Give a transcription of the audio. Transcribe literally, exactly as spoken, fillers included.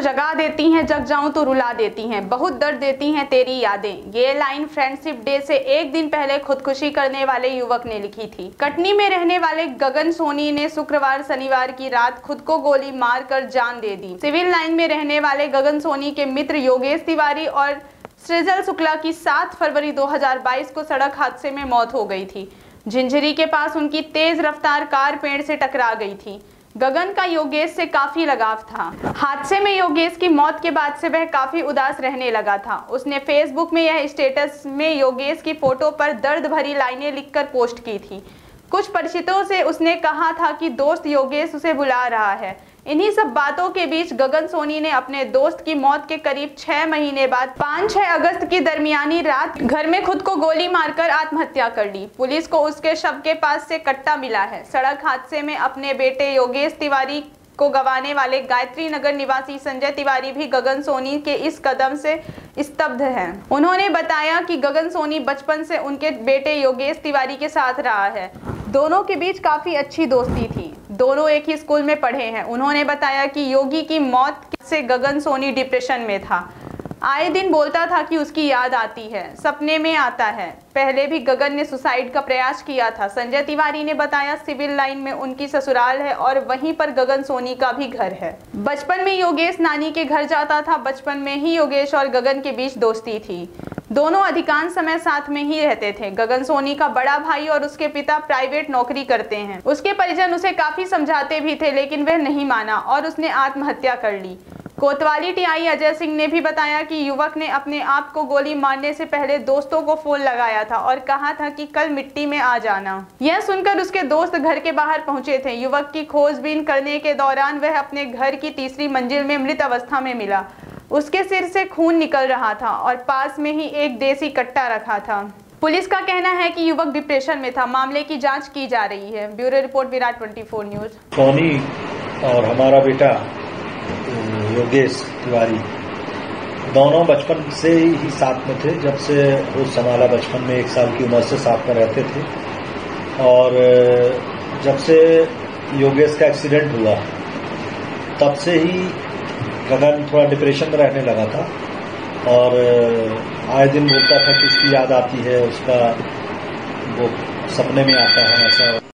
जगा देती हैं, जग जाऊं तो रुला देती हैं, बहुत दर्द देती हैं तेरी यादें। ये लाइन फ्रेंडशिप डे से एक दिन पहले खुदकुशी करने वाले युवक ने लिखी थी। कटनी में रहने वाले गगन सोनी ने शुक्रवार शनिवार की रात खुद को गोली मारकर जान दे दी। सिविल लाइन में रहने वाले गगन सोनी के मित्र योगेश तिवारी और सृजल शुक्ला की सात फरवरी दो हजार बाईस को सड़क हादसे में मौत हो गई थी। झिंझरी के पास उनकी तेज रफ्तार कार पेड़ से टकरा गई थी। गगन का योगेश से काफी लगाव था। हादसे में योगेश की मौत के बाद से वह काफी उदास रहने लगा था। उसने फेसबुक में यह स्टेटस में योगेश की फोटो पर दर्द भरी लाइनें लिखकर पोस्ट की थी। कुछ परिचितों से उसने कहा था कि दोस्त योगेश उसे बुला रहा है। इन्हीं सब बातों के बीच गगन सोनी ने अपने दोस्त की मौत के करीब छह महीने बाद पाँच छह अगस्त की दरमियानी रात घर में खुद को गोली मारकर आत्महत्या कर ली। पुलिस को उसके शव के पास से कट्टा मिला है। सड़क हादसे में अपने बेटे योगेश तिवारी को गंवाने वाले गायत्री नगर निवासी संजय तिवारी भी गगन सोनी के इस कदम से स्तब्ध हैं। उन्होंने बताया कि गगन सोनी बचपन से उनके बेटे योगेश तिवारी के साथ रहा है। दोनों के बीच काफी अच्छी दोस्ती थी। दोनों एक ही स्कूल में पढ़े हैं। उन्होंने बताया कि योगी की मौत से गगन सोनी डिप्रेशन में था। आए दिन बोलता था कि उसकी याद आती है, सपने में आता है। पहले भी गगन ने सुसाइड का प्रयास किया था। संजय तिवारी ने बताया सिविल लाइन में उनकी ससुराल है और वहीं पर गगन सोनी का भी घर है। बचपन में योगेश नानी के घर जाता था। बचपन में ही योगेश और गगन के बीच दोस्ती थी। दोनों अधिकांश समय साथ में ही रहते थे। गगन सोनी का बड़ा भाई और उसके पिता प्राइवेट नौकरी करते हैं। उसके परिजन उसे काफी समझाते भी थे, लेकिन वह नहीं माना और उसने आत्महत्या कर ली। कोतवाली टीआई अजय सिंह ने भी बताया कि युवक ने अपने आप को गोली मारने से पहले दोस्तों को फोन लगाया था और कहा था कि कल मिट्टी में आ जाना। यह सुनकर उसके दोस्त घर के बाहर पहुंचे थे। युवक की खोजबीन करने के दौरान वह अपने घर की तीसरी मंजिल में मृत अवस्था में मिला। उसके सिर से खून निकल रहा था और पास में ही एक देसी कट्टा रखा था। पुलिस का कहना है कि युवक डिप्रेशन में था। मामले की जांच की जा रही है। ब्यूरो रिपोर्ट विराट चौबीस न्यूज। सोनी और हमारा बेटा योगेश तिवारी दोनों बचपन से ही साथ में थे। जब से होश संभाला बचपन में एक साल की उम्र से साथ में रहते थे और जब से योगेश का एक्सीडेंट हुआ तब से ही गगन थोड़ा डिप्रेशन में रहने लगा था और आए दिन बोलता था कि उसकी याद आती है, उसका वो सपने में आता है ऐसा।